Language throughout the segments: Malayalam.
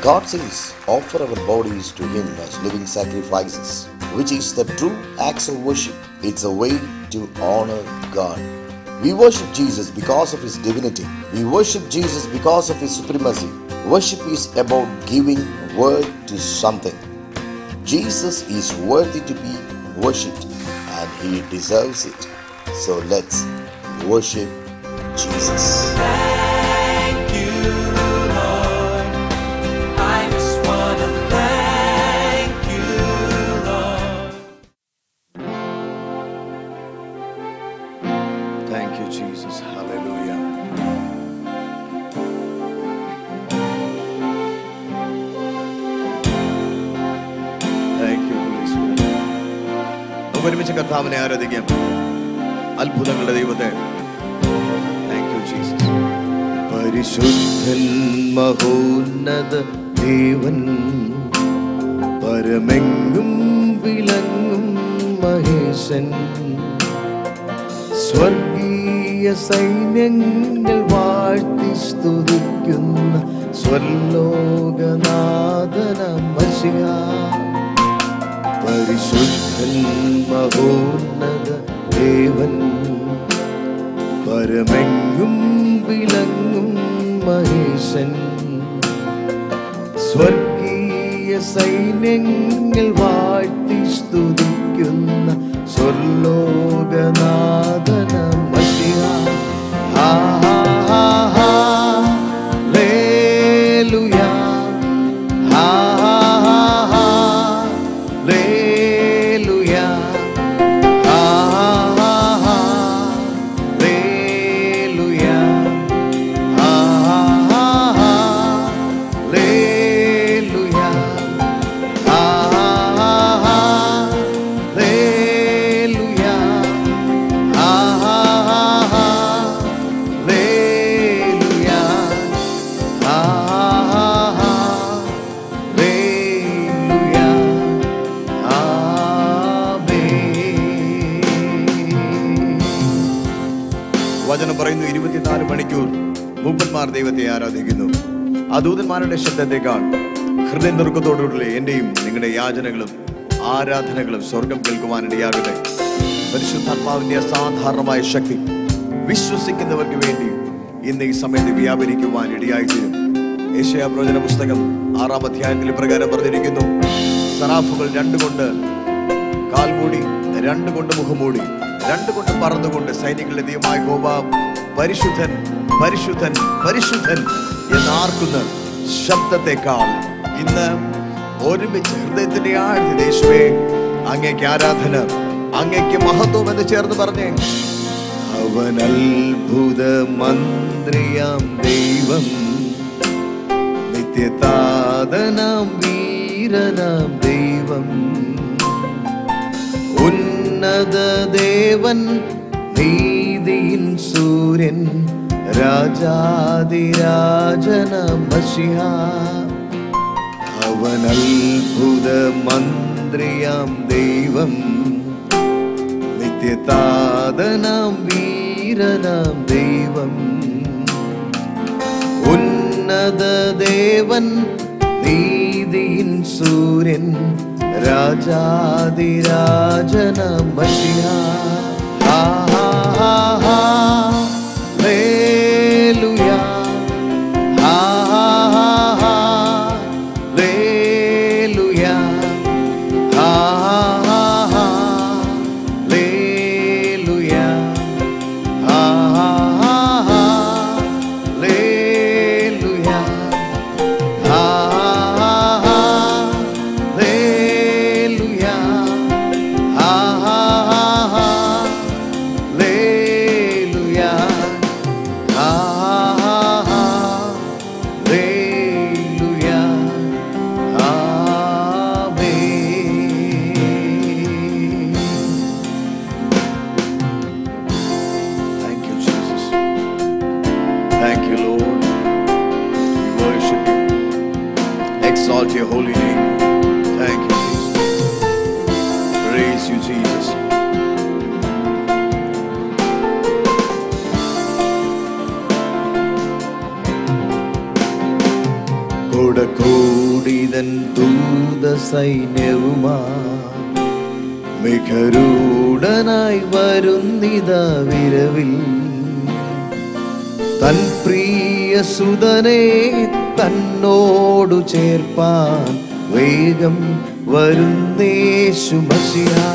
God says, offer our bodies to Him as living sacrifices, which is the true acts of worship. It's a way to honor God. We worship Jesus because of His divinity. We worship Jesus because of His supremacy. Worship is about giving worth to something. Jesus is worthy to be worshipped and He deserves it. So let's worship Jesus. Thank you, Lord. I just want to thank you, Lord. Thank you, Jesus. Hallelujah. Thank you, Holy Spirit. നമുക്ക് ഒരുമിച്ച് കർത്താവിനെ ആരാധിക്കാം. അത്ഭുതങ്ങളുടെ ദൈവത്തെ. Thank you, Jesus. പരിശുദ്ധൻ മഹോന്നത ദേവൻ, പരമെങ്ങും വിളങ്ങും മഹേശൻ, സ്വർഗീയ സൈന്യങ്ങൾ വാഴ്ത്തി സ്തുതിക്കുന്ന സ്വർലോകനാഥനാം മശിഹാ. പരിശുദ്ധൻ മഹോന്നത ദേവൻ, പരമെങ്ങും വിളങ്ങും മഹേശൻ, സ്വർഗീയ സൈന്യങ്ങൾ വാഴ്ത്തി സ്തുതിക്കുന്ന സ്വർലോകനാഥനാം മശിഹാ. ഹല്ലേലൂയാ, ഹല്ലേലൂയാ, ഹല്ലേലൂയാ, ഹല്ലേലൂയാ, ഹല്ലേലൂയാ, ഹല്ലേലൂയാ, ഹല്ലേലൂയാ. വചനം പറയുന്നു, 24 മണിക്കൂർ മൂപ്പന്മാർ ദൈവത്തെ ആരാധിക്കുന്നു. ആ ദൂതന്മാരുടെ ശബ്ദത്തെക്കാൾ ഹൃദയനുറുക്കത്തോടുകൂടി എന്റെയും നിങ്ങളുടെ യാചനകളും ആരാധനകളും സ്വർഗം കേൾക്കുവാനിടയാകട്ടെ. പരിശുദ്ധാത്മാവിന്റെ അസാധാരണമായ ശക്തി വിശ്വസിക്കുന്നവർക്ക് വേണ്ടി ഇന്ന് ഈ സമയത്ത് വ്യാപരിക്കുവാൻ ഇടയായിത്തീരും. യെശയ്യാ പ്രവചന പുസ്തകം 6-ാം അധ്യായത്തിൽ പ്രകാരം പറഞ്ഞിരിക്കുന്നു, സറാഫുകൾ 2 കൊണ്ട് കാൽമൂടി, 2 കൊണ്ട് മുഖംമൂടി, 2 കൊണ്ട് പറന്നുകൊണ്ട് സൈന്യങ്ങളുടെ ദൈവമായ യഹോവ പരിശുദ്ധൻ പരിശുദ്ധൻ പരിശുദ്ധൻ എന്നാർക്കുന്ന ശബ്ദത്തെക്കാൾ ഇന്ന് ഒരുമിച്ച് ഹൃദയത്തിന്റെ ആഴ്ത്തി യേശുവേ അങ്ങേക്ക് ആരാധന, അങ്ങേക്ക് മഹത്വം എന്ന് ചേർന്ന് പറഞ്ഞേ. അവൻ അത്ഭുത മന്ത്രിയാം ദൈവം, നിത്യതാതനാം വീരനാം ദൈവം, ഉന്നത ദേവൻ നീതിയിൻ സൂര്യൻ, രാജാതിരാജനാം മശിഹാ. അവൻ അത്ഭുത മന്ത്രിയാം ദൈവം, നിത്യതാതനാം വീരനാം ദൈവം, ഉന്നത ദേവൻ നീതിയിൻ സൂര്യൻ, രാജാതിരാജനാം Mshiha. Hallelujah, hallelujah, hallelujah, hallelujah, hallelujah, hallelujah, hallelujah. Amen. Thank you, Jesus. Thank you, Lord. We worship you. Exalt your holy name. Thank you, Jesus. Praise you, Jesus. കൂടിതൻ ദൂത സൈന്യവുമാ മികരൂഢനായി വരുന്നിത വിരവിൽ തൻ പ്രിയ സുതനെ തന്നോടു ചേർപ്പാൻ വേഗം വരുന്നേശു മസിഹാ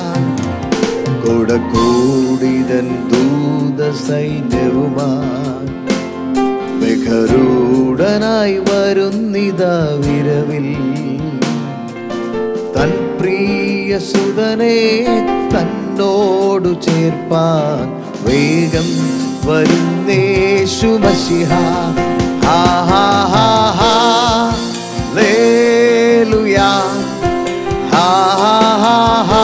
കൂടിതൻ ദൂത സൈന്യവുമായി മികരൂഢനായി വരുന്നിത വിരവിൽ തൻ പ്രിയ സുതനെ തന്നോടു ചേർപ്പാൻ വേഗം വരുന്നേശു മസിഹാ ഹാ ഹാ ഹാ ഹാ ലേലുയാ ഹാ ഹാ ഹാ ഹാ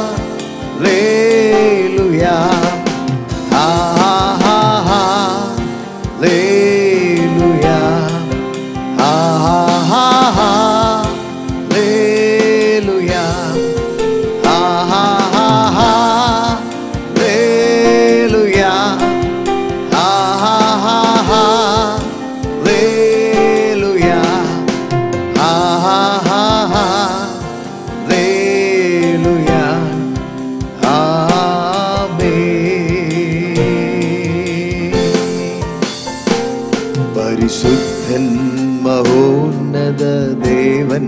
ലേലുയാ ഹാ ഹാ ഹാ ഹാ ലേലുയാ ഹാ ഹാ ഹാ ഹാ ലേലുയാ ഹാ ഹാ ഹാ ഹാ ലേലുയാ ഹാ ഹാ ഹാ ഹാ ലേലുയാ ഹാ ഹാ ഹാ ഹാ ലേലുയാ പരിശുദ്ധൻ മഹോന്നത ദേവൻ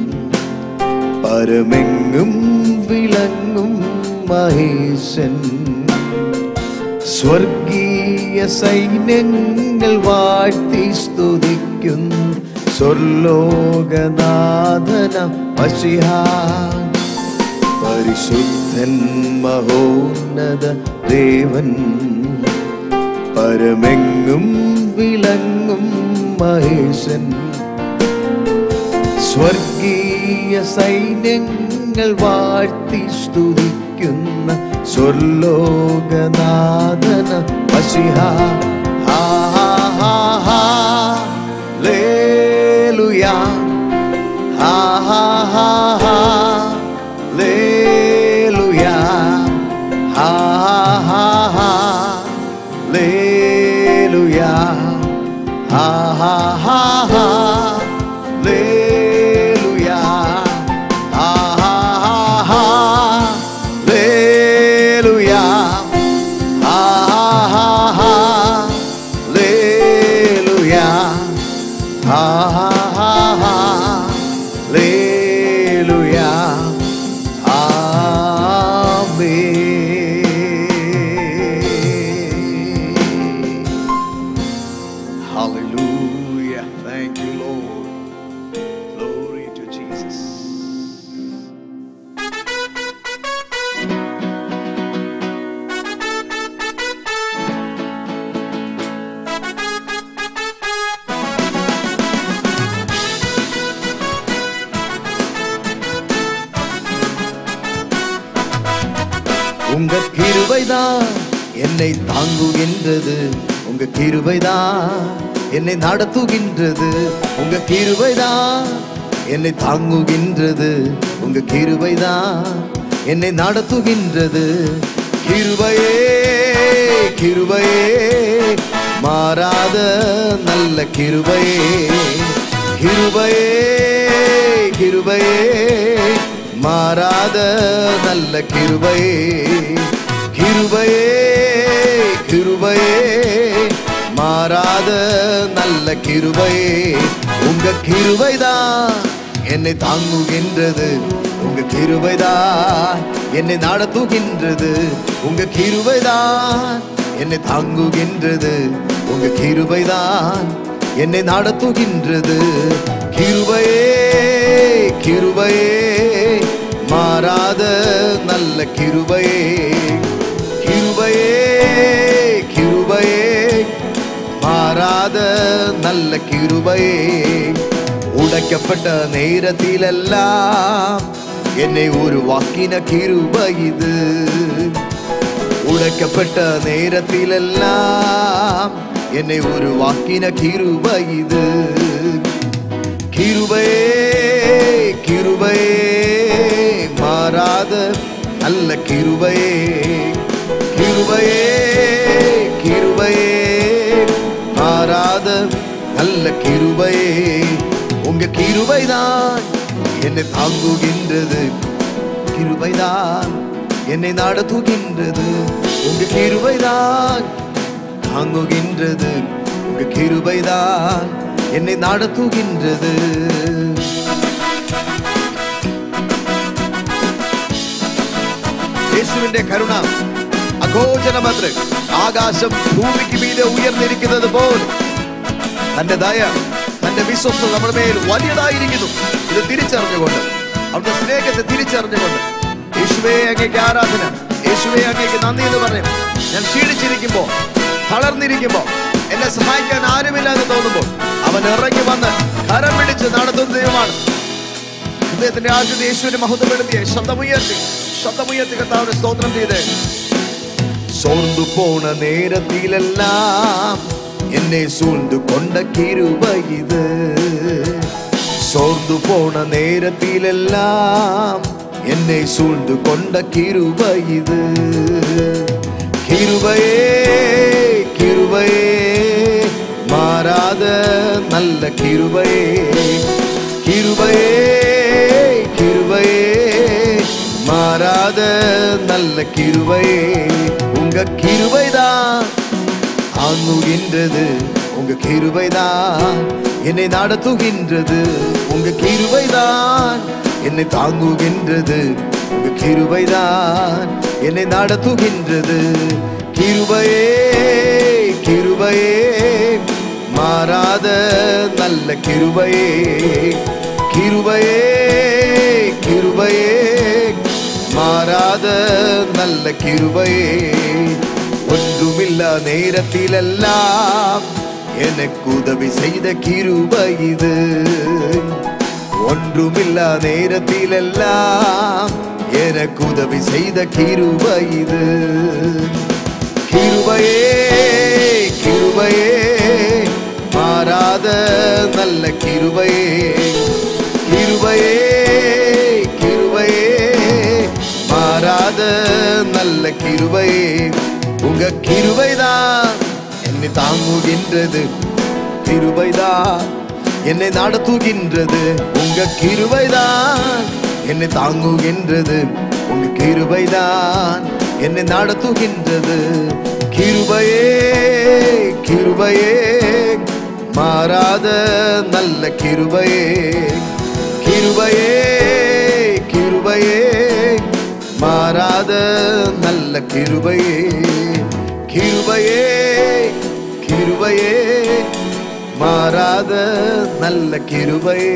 പരമെങ്ങും വിളങ്ങും മഹേശൻ സ്വർഗീയ സൈന്യങ്ങൾ വാഴ്ത്തി സ്തുതിക്കുന്നു സ്വർലോകനാഥന മശിഹാ പരിശുദ്ധൻ മഹോന്നത ദേവൻ പരമെങ്ങും വിളങ്ങും മഹേശൻ സ്വർഗീയ സൈന്യങ്ങൾ വാഴ്ത്തി സ്തുതിക്കുന്ന സ്വർലോകനാഥന മശിഹാ ഹാ ഹാ ഹാ ഹാ ലേലുയാ ഹാ ഹാ ഹാ ഹാ ലേലുയാ ഹാ ഹാ ഹാ ലേലുയാ ഹാ ഹാ ഹാ ഹാ ലേലുയാ ഹാ ഹാ ഹാ ഹാ ലേലുയാ ഹാ ഹാ ഹാ ലേലുയാ ഹാ ഹാ ഹാ ഹാ ലേലുയാ Hallelujah. Thank you, Lord. Glory to Jesus. உங்க கிருபைதான் என்னை தாங்குகின்றது உங்க கிருபைதான் என்னை நடத்துகின்றது உங்க கிருபைதான் என்னை தாங்குகின்றது உங்க கிருபைதான் என்னை நடத்துகின்றது கிருபையே கிருபையே மாறாத நல்ல கிருபையே கிருபையே கிருபையே மாறாத நல்ல கிருபையே கிருபையே கிருபையே மாறாத நல்ல கிருபையே உங்க கிருபைதான் என்னை தாங்குகின்றது உங்க கிருபைதான் என்னை நடத்துகின்றது உங்க கிருபைதான் என்னை தாங்குகின்றது உங்க கிருபைதான் என்னை நடத்துகின்றது கிருபையே கிருபையே மாறாத நல்ல கிருபையே கிருபையே கிருபையே மாறாத நல்ல கிருபையே உடைக்கப்பட்ட நேரத்திலெல்லாம் என்னை உருவாக்கின கிருபை இது உடைக்கப்பட்ட நேரத்திலெல்லாம் என்னை உருவாக்கின கிருபை இது கிருபையே கிருபையே மாறாத நல்ல கிருபையே கிருபையே கிருபையே மாறாத நல்ல கிருபையே உங்க கிருபைதான் என்னை தாங்குகின்றது, கிருபைதான் என்னை நடத்துகின்றது, உங்க கிருபைதான் தாங்குகின்றது, உங்க கிருபைதான் என்னை நடத்துகின்றது. യേശുവിന്റെ കരുണ അഗോചരമത്രേ. ആകാശം ഭൂമിക്ക് മീതെ ഉയർന്നിരിക്കുന്നത് പോലെ തന്റെ ദയ, തന്റെ വിശ്വസ്തത നമ്മുടെ മേൽ വലിയതായിരിക്കുന്നു. ഇത് തിരിച്ചറിഞ്ഞുകൊണ്ട്, അവിടുത്തെ സ്നേഹത്തെ തിരിച്ചറിഞ്ഞുകൊണ്ട്, യേശുവേ അങ്ങേക്ക് ആരാധന, യേശുവേ അങ്ങേക്ക് നന്ദി എന്ന് പറയും. ഞാൻ ക്ഷീണിച്ചിരിക്കുമ്പോ, തളർന്നിരിക്കുമ്പോ, എന്നെ സഹായിക്കാൻ ആരുമില്ലാതെ തോന്നുമ്പോൾ അവൻ ഇറങ്ങി വന്ന് കരം പിടിച്ച് നടത്തുന്ന ദൈവമാണ്. ഹൃദയത്തിന്റെ ആദ്യത്തെ യേശുവിനെ മഹത്വപ്പെടുത്തിയ ശബ്ദമുയർത്തി കർത്താവിനെ സ്തോത്രം ചെയ്ത്. സോർന്നു പോണ നേരത്തിലെല്ലാം എന്നെ സൂழ்ந்து കൊണ്ട കിരുബ ഇത്, സോർന്നു പോണ നേരത്തിലെല്ലാം എന്നെ സൂழ்ந்து കൊണ്ട കിരുബ ഇത്. കിരുബയേ കിരുബയേ മാറാத நல்ல கிருபையே, கிருபையே கிருபையே மாறாத நல்ல கிருபையே, உங்க கிருபைதான் தாங்குகின்றது, உங்க கிருபைதான் என்னை நடத்துகின்றது, உங்க கிருபைதான் என்னை தாங்குகின்றது, உங்க கிருபைதான் என்னை நடத்துகின்றது. கிருபையே கிருபையே மாறாத நல்ல கிருபையே, கிருபையே கிருபையே மாறாத நல்ல கிருபையே. ஒன்றுமில்ல நேரத்திலெல்லாம் எனக்கு உதவி செய்த கிருபை இது, ஒன்றுமில்ல நேரத்திலெல்லாம் எனக்கு உதவி செய்த கிருபை இது. கிருபையே கிருபையே மாறாத நல்ல கிருபையே, கிருபையே கிருபையே மாறாத நல்ல கிருபையே, உங்க கிருபைதான் என்னை தாங்குகின்றது, கிருபைதான் என்னை நடத்துகின்றது, உங்க கிருபைதான் என்னை தாங்குகின்றது, உங்க கிருபைதான் என்னை நடத்துகின்றது. கிருபையே கிருபையே மாறாத நல்ல கிருபையே, கிருபையே கிருபையே மாறாத நல்ல கிருபையே, கிருபையே கிருபையே மாறாத நல்ல கிருபையே.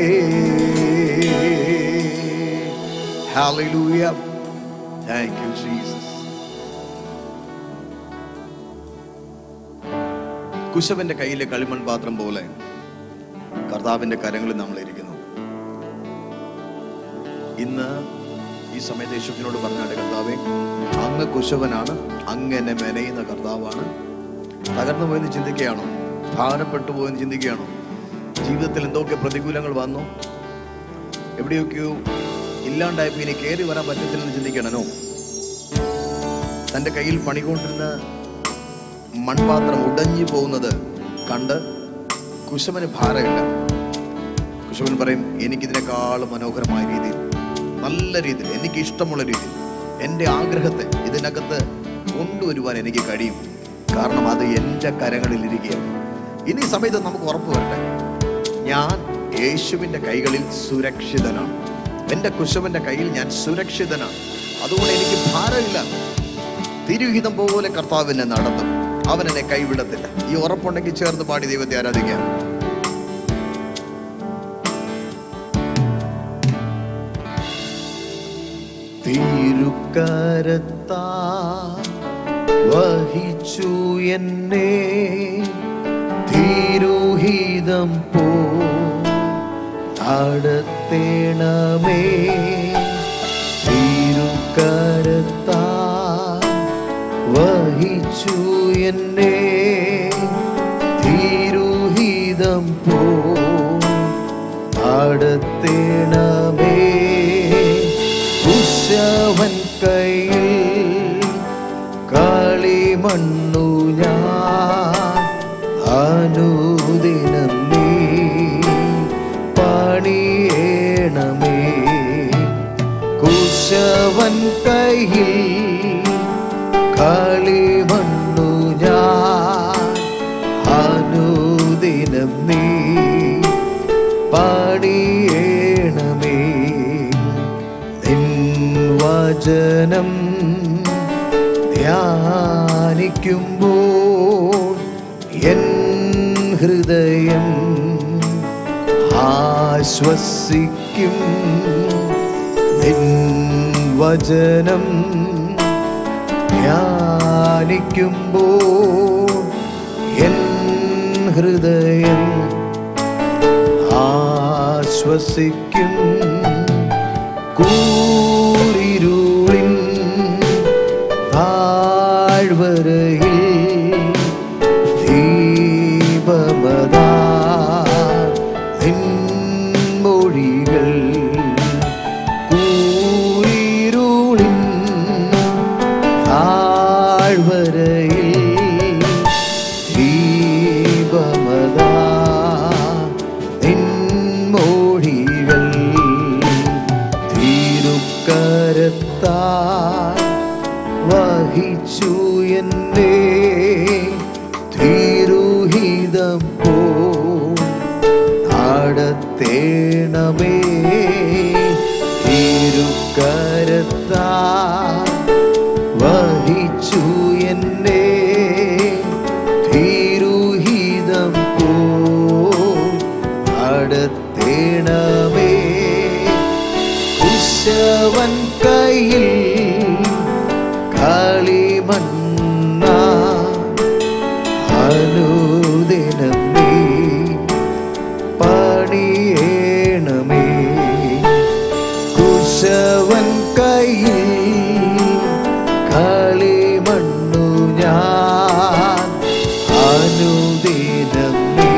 Hallelujah. Thank you, Jesus. കുശവന്റെ കയ്യിലെ കളിമൺ പാത്രം പോലെ കർത്താവിന്റെ കരങ്ങളിൽ നമ്മൾ ഇരിക്കുന്നു. ഇന്ന് ഈ സമയത്ത് യേശുവിനോട് പറഞ്ഞാട്ടെ, കർത്താവേ അങ്ങ് കുശവനാണ്, അങ്ങ് എന്നെ മെനയുന്ന കർത്താവാണ്. തകർന്നു പോയെന്ന് ചിന്തിക്കുകയാണോ? ഭാരപ്പെട്ടു പോയെന്ന് ചിന്തിക്കുകയാണോ? ജീവിതത്തിൽ എന്തൊക്കെ പ്രതികൂലങ്ങൾ വന്നു, എവിടെയൊക്കെയോ ഇല്ലാണ്ടായപ്പോൾ ഇനി കയറി വരാൻ പറ്റത്തില്ലെന്ന് ചിന്തിക്കണോ? തൻ്റെ കയ്യിൽ പണികൊണ്ടിരുന്ന മൺപാത്രം ഉടഞ്ഞു പോകുന്നത് കണ്ട് കുശവന് ഭാരമില്ല. കുശവൻ പറയും, എനിക്കിതിനേക്കാൾ മനോഹരമായ രീതിയിൽ, നല്ല രീതിയിൽ, എനിക്ക് ഇഷ്ടമുള്ള രീതിയിൽ എൻ്റെ ആഗ്രഹത്തെ ഇതിനകത്ത് കൊണ്ടുവരുവാൻ എനിക്ക് കഴിയും. കാരണം അത് എൻ്റെ കരങ്ങളിലിരിക്കുകയാണ്. ഇനി ഈ സമയത്ത് നമുക്ക് ഉറപ്പ് വരട്ടെ, ഞാൻ യേശുവിൻ്റെ കൈകളിൽ സുരക്ഷിതനാണ്. എൻ്റെ കുശവൻ്റെ കയ്യിൽ ഞാൻ സുരക്ഷിതനാണ്. അതുകൊണ്ട് എനിക്ക് ഭാരമില്ല. തിരുഹിതം പോലെ കർത്താവിനെ നടത്തും, അവൻ എന്നെ കൈവിടത്തില്ല. ഈ ഉറപ്പുണ്ടെങ്കിൽ ചേർന്ന് പാടി ദൈവത്തെ ആരാധിക്കാം. തിരുക്കരത്താ വഹിച്ചു എന്നെ തിരുഹിതം പോ നടത്തേണമേ, തിരുക്കരത്താ വഹിച്ചു എന്നെ തിരുഹിതം പോ നടത്തേണമേ. കുശവൻ കയ്യിൽ കളിമണ്ണു ഞാൻ അനുദിനം നീ പണിയുന്ന കയ്യിൽ കളിമണ്ണു ഞാൻ അനുദിനം നീ പാടിയേണമേ നിൻ വചനം ധ്യാനിക്കുമ്പോൾ എൻ ഹൃദയം ആശ്വസിക്കും നിൻ വചനം ധ്യാനിക്കുമ്പോൾ എൻ ഹൃദയം ആശ്വസിക്കും കൂരിരുളിൻ താഴ്വരയിൽ ദീപമതാ നിൻ മൊഴികൾ കൂരിരുളിൻ താഴ്വരയിൽ ദീപമതാ നിൻ മൊഴികൾ തിരുക്കരത്താൽ വഹിച്ചു എന്നെ തിരുഹിതം പോ നടത്തേണമേ തിരുക്കരത്താൽ വഹിച്ചു എന്നെ തിരുഹിതം പോ നടത്തേണമേ കുശവൻ കയ്യിൽ കളിമണ്ണ അനുദിനം നീ പണിയേണമേ കുശവൻ കയ്യിൽ കളിമണ്ണു ഞാൻ അനുദിനം നീ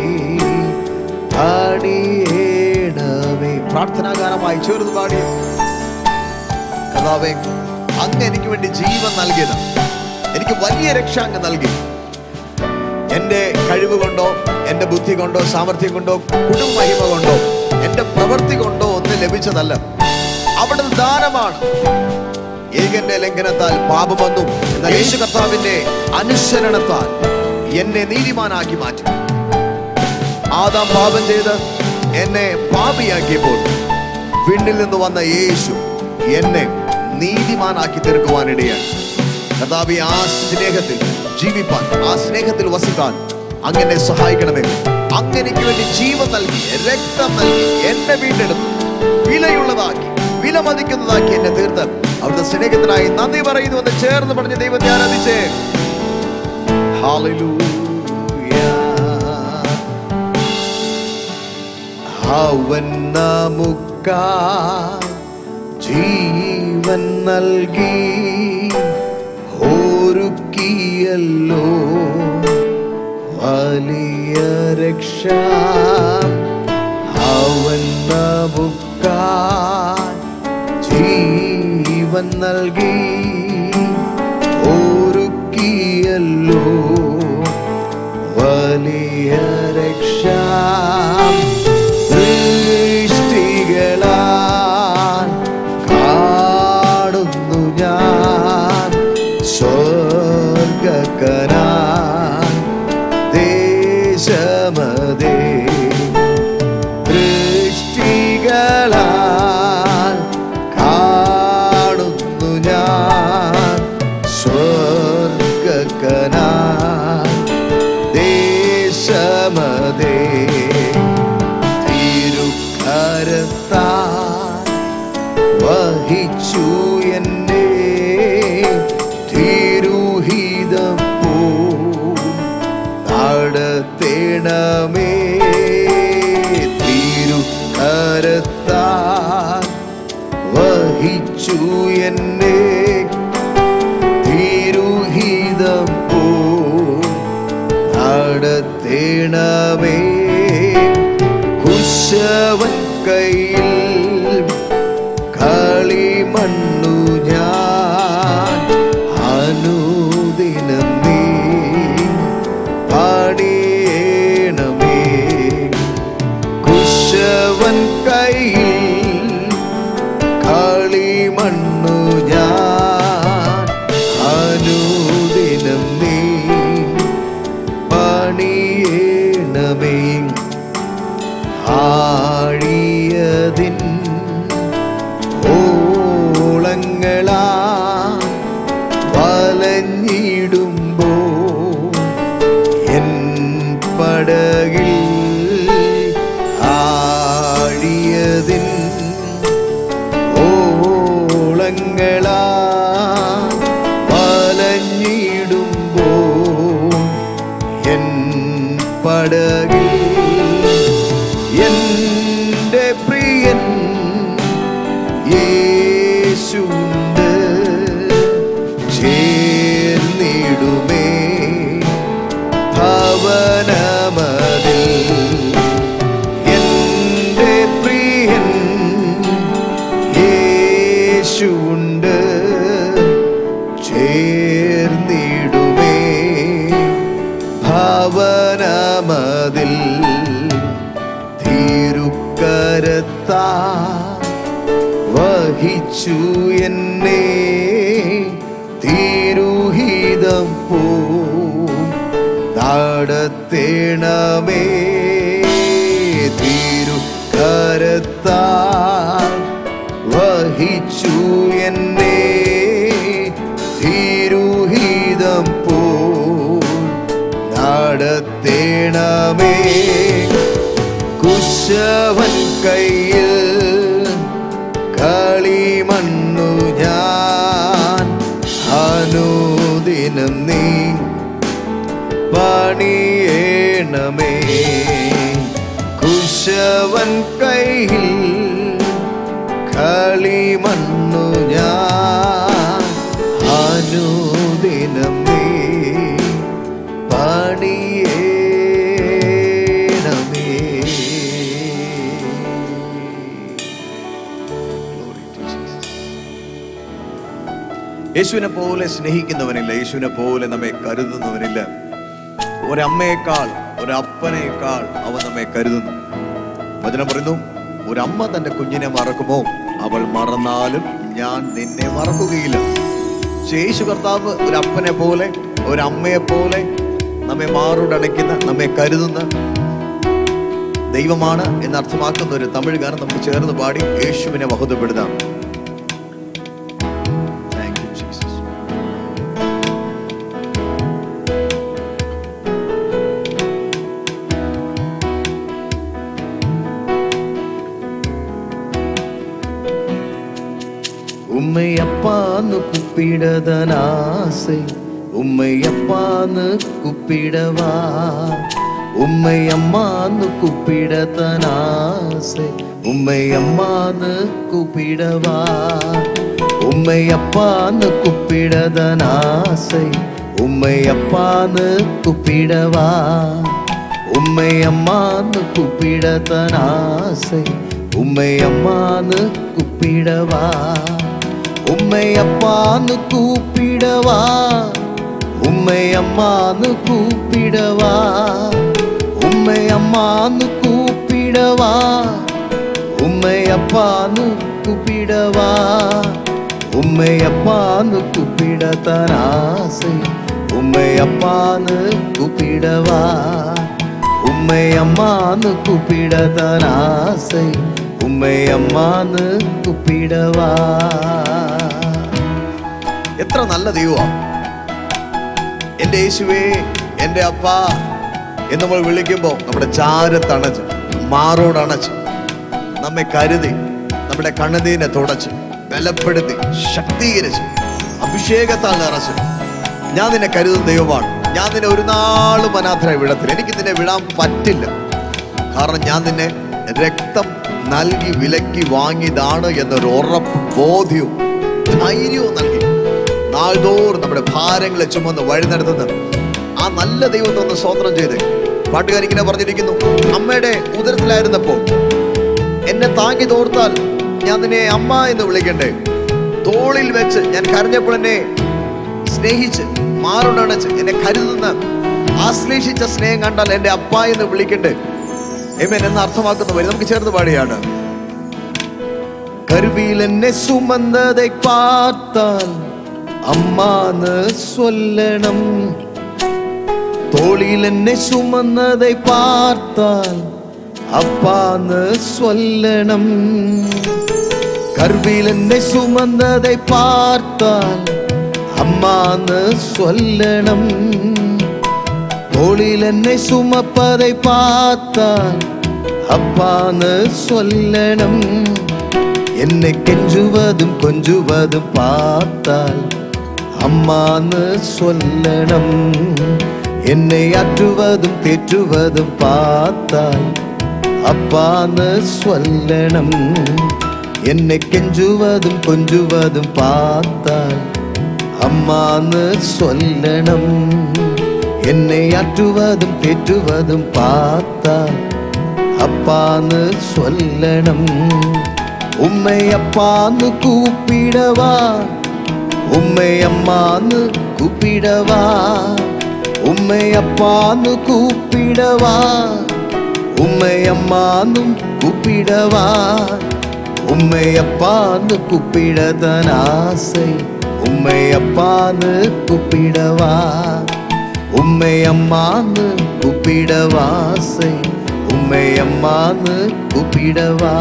പണിയേണമേ. പ്രാർത്ഥനാഗാനമായി ചേർന്ന് പാടി കർത്താവേ അങ്ങ് എനിക്ക് വേണ്ടി ജീവൻ നൽകിയത് എനിക്ക് വലിയ രക്ഷ അങ്ങ് നൽകി. എൻ്റെ കഴിവ് കൊണ്ടോ എൻ്റെ ബുദ്ധി കൊണ്ടോ സാമർഥ്യം കൊണ്ടോ കുടുംബ മഹിമ കൊണ്ടോ എൻ്റെ പ്രവൃത്തി കൊണ്ടോ ഒന്നും ലഭിച്ചതല്ല, അവിടുന്ന് ദാനമാണ്. ഏകന്റെ ലംഘനത്താൽ പാപം വന്നു, എന്നാൽ യേശു കർത്താവിന്റെ അനുസരണത്താൽ എന്നെ നീതിമാനാക്കി മാറ്റി. ആദാം പാപം ചെയ്ത് എന്നെ പാപിയാക്കിയപ്പോൾ വിണ്ണിൽ നിന്ന് വന്ന യേശു എന്നെ നീതിമാനാക്കി തീർക്കുവാനിടയായി. കർത്താവേ, ആ സ്നേഹത്തിൽ ജീവിപ്പാൻ, ആ സ്നേഹത്തിൽ വസിക്കാൻ അങ്ങനെ സഹായിക്കണമേ. അങ്ങനെക്ക് വേണ്ടി ജീവൻ നൽകി, രക്തം നൽകി, എന്നെ വീണ്ടെടുത്തു, വിലയുള്ളതാക്കി, വിലമതിക്കുന്നതാക്കി എന്നെ തീർത്ത് അവിടുത്തെ സ്നേഹത്തിനായി നന്ദി പറയുന്നു എന്ന് ചേർന്ന് പറഞ്ഞ് ദൈവത്തെ ആരാധിച്ചേ. ഹല്ലേലൂയ. അവൻ നമുക്കായി ജീവൻ നൽകി ഒരുക്കിയല്ലോ വലിയ രക്ഷ. അവൻ നമുക്കായി ജീവൻ നൽകി ഒരുക്കിയല്ലോ വലിയ രക്ഷ. ദൃഷ്ടികളാൽ കാണുന്നു ഞാൻ സ്വർഗ്ഗക്കനാൻ ദേശമതേ. ദൃഷ്ടികളാൽ കാണുന്നു ഞാൻ സ്വർഗ്ഗക്കനാൻ ദേശമതേ. തിരുക്കരത്താൽ വഹിച്ചു എന്നെ തിരുഹിതം പോ നടത്തേണമേ. തിരുക്കരത്താൽ വഹിച്ചു എന്നെ തിരുഹിതം പോ നടത്തേണമേ. കുശവൻ കയ്യിൽ കളിമണ്ണു ഞാൻ അനുദിനം നീ പാടിയേണമേ. കുശവൻ കയ്യിൽ കളിമണ്ണു ഞാൻ ആഴിയതിൻ ഓളങ്ങളാ വലഞ്ഞിടുമ്പോ എൻ പടകിൽ ആഴിയതിൻ ഓളങ്ങളാ വലഞ്ഞിടുമ്പോ എൻ പടകിൽ എന്റെ പ്രിയൻ യേശുണ്ട് ചേർന്നിടുമേ ഭവനമതിൽ എന്റെ പ്രിയൻ യേശുണ്ട് ചേർന്നിടുമേ ഭവനമതിൽ തിരുക്കരത്താ വഹിച്ചു എന്നെ തിരുഹിതം പോ നടത്തേണമേ തിരുക്കരത്താ വഹിച്ചു എന്നെ തിരുഹിതം പോ നടത്തേണമേ കുശവൻ കയ്യിൽ കളിമണ്ണു ഞാൻ അനുദിനം നീ പണിയേണമേ കുശവൻ കയ്യിൽ കളിമണ്ണു ഞാൻ അനുദിനം നീ പണിയേണമേ. യേശുവിനെ പോലെ സ്നേഹിക്കുന്നവനില്ല, യേശുവിനെ പോലെ നമ്മെ കരുതുന്നവനില്ല. ഒരമ്മയേക്കാൾ ഒരപ്പനേക്കാൾ അവൻ നമ്മെ കരുതുന്നു. വചനം പറയുന്നു, ഒരമ്മ തന്റെ കുഞ്ഞിനെ മറക്കുമോ? അവൾ മറന്നാലും ഞാൻ നിന്നെ മറക്കുകയില്ല. യേശു കർത്താവ് ഒരപ്പനെ പോലെ ഒരമ്മയെ പോലെ നമ്മെ മാറോടണയ്ക്കുന്ന നമ്മെ കരുതുന്ന ദൈവമാണ് എന്നർത്ഥമാക്കുന്ന ഒരു തമിഴ് ഗാനം നമുക്ക് ചേർന്ന് പാടി യേശുവിനെ മഹത്വപ്പെടുത്താം. உம்மை அப்பான்னு கூப்பிடதன் ஆசை, உம்மை அப்பான்னு கூப்பிடவா? உம்மை அம்மான்னு கூப்பிடதன் ஆசை, உம்மை அம்மான்னு கூப்பிடவா? உம்மை அப்பான்னு கூப்பிடதன் ஆசை, உம்மை அப்பான்னு கூப்பிடவா? உம்மை அம்மான்னு கூப்பிடதன் ஆசை, உம்மை அம்மான்னு கூப்பிடவா? உம்மை அப்பான்னு கூப்பிடவா? உம்மை அம்மான்னு கூப்பிடவா? உம்மை அம்மான்னு கூப்பிடவா? உம்மை அப்பான்னு கூப்பிடவா? உம்மை அப்பான்னு கூப்பிடத்தான் ஆசை, உம்மை அப்பான்னு கூப்பிடவா? உம்மை அம்மான்னு கூப்பிடத்தான் ஆசை, உம்மை அம்மான்னு கூப்பிடவா? എത്ര നല്ല ദൈവമാണ് എൻ്റെ യേശുവേ, എൻ്റെ അപ്പ എന്ന് നമ്മൾ വിളിക്കുമ്പോൾ നമ്മുടെ ചാരത്തണച്ച് മാറോടണച്ച് നമ്മെ കരുതി നമ്മുടെ കണ്ണുനീരിനെ തുടച്ച് ബലപ്പെടുത്തി ശക്തീകരിച്ച് അഭിഷേകത്താൽ നിറച്ച് ഞാൻ നിന്നെ കരുതുന്ന ദൈവമാണ്. ഞാൻ നിന്നെ ഒരു നാളും അനാഥരായി വിടത്തില്ല. എനിക്ക് നിന്നെ വിടാൻ പറ്റില്ല. കാരണം ഞാൻ നിന്നെ രക്തം നൽകി വിലക്കി വാങ്ങിയതാണ് എന്നൊരു ഉറപ്പും ബോധ്യവും ധൈര്യവും നൽകി നാൾതോറും നമ്മുടെ ഭാരങ്ങളെ ചുമന്ന് വഴി നടത്തുന്ന ആ നല്ല ദൈവത്തെ ഒന്ന് സ്തോത്രം ചെയ്ത് പാട്ടുകാരിങ്ങനെ പറഞ്ഞിരിക്കുന്നു, അമ്മയുടെ ഉദരത്തിലായിരുന്നപ്പോൾ എന്നെ താങ്ങി തോർത്താൽ ഞാൻ നിന്നെ അമ്മ എന്ന് വിളിക്കണ്ടേ? തോളിൽ വെച്ച് ഞാൻ കരഞ്ഞപ്പോൾ എന്നെ സ്നേഹിച്ച് മാറുടണച്ച് എന്നെ കരുതുന്ന ആശ്ലേഷിച്ച സ്നേഹം കണ്ടാൽ എൻ്റെ അപ്പ എന്ന് വിളിക്കണ്ടേ? ഏമേൻ എന്ന് അർത്ഥമാക്കുന്ന വരി നമുക്ക് ചേർന്ന് പാടിയാണ്. കരുവിൽ എന്നെ സുമന്നதை பார்த்தால் അമ്മാന്ന് சொல்லണം, തോളിൽ എന്നെ സുമന്നதை பார்த்தாൽ அப்பான்னு சொல்லணும். கர்வில் என்னை சுமந்ததை பார்த்தால் அம்மான்னு சொல்லணும். தோளில் என்னை சுமப்பதை பார்த்தால் அப்பான்னு சொல்லணும். என்னை கெஞ்சுவதும் கொஞ்சுவதும் பார்த்தால் அம்மான்னு சொல்லணும். என்னை ஆற்றுவதும் தேற்றுவதும் பார்த்தால் அப்பான்னு சொல்லணும். என்னை கெஞ்சுவதும் கொஞ்சுவதும் பார்த்தால் அம்மான்னு சொல்லணும். என்னை ஆற்றுவதும் தேற்றுவதும் பார்த்தால் அப்பான்னு சொல்லணும். உம்மை அப்பான்னு கூப்பிடவா, உம்மை அம்மான்னு கூப்பிடவா, உம்மை அப்பான்னு கூப்பிடவா, உம்மை அம்மானும் கூப்பிடவா, உம்மை அப்பான்னு கூப்பிடதான் ஆசை, உம்மை அப்பான்னு கூப்பிடவா, உம்மை அம்மான்னு கூப்பிடவா ஆசை, உம்மை அம்மான்னு கூப்பிடவா.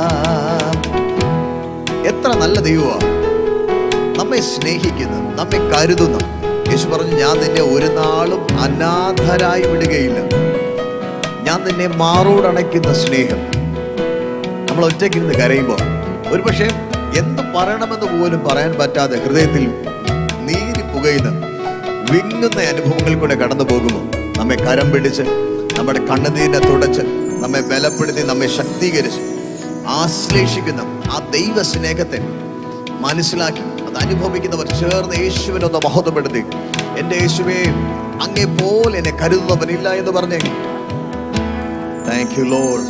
എത്ര നല്ല ദൈവമാണ് നമ്മെ സ്നേഹിക്കുന്നത്, നമ്മെ കരുതുന്നു. യേശു പറഞ്ഞു, ഞാൻ നിന്നെ ഒരു നാളും അനാഥരായി വിടുകയില്ല. ഞാൻ നിന്നെ മാറോടണയ്ക്കുന്ന സ്നേഹം. നമ്മൾ ഒറ്റയ്ക്കിരുന്ന് കരയുമ്പോൾ ഒരുപക്ഷെ എന്ത് പറയണമെന്ന് പോലും പറയാൻ പറ്റാതെ ഹൃദയത്തിൽ നീരി പുകയുന്ന വിങ്ങുന്ന അനുഭവങ്ങൾ കൂടെ കടന്നു പോകുമ്പോൾ നമ്മെ കരം പിടിച്ച് നമ്മുടെ കണ്ണുനീരിനെ തുടച്ച് നമ്മെ ബലപ്പെടുത്തി നമ്മെ ശക്തീകരിച്ച് ആശ്ലേഷിക്കുന്ന ആ ദൈവ സ്നേഹത്തെ മനസ്സിലാക്കി അത് അനുഭവിക്കുന്നവർ ചേർന്ന് യേശുവിനൊന്ന് മഹത്വപ്പെടുത്തി, എൻ്റെ യേശുവേ, അങ്ങേ പോലെ എന്നെ കരുതുന്നവനില്ല എന്ന് പറഞ്ഞേ. Thank you lord.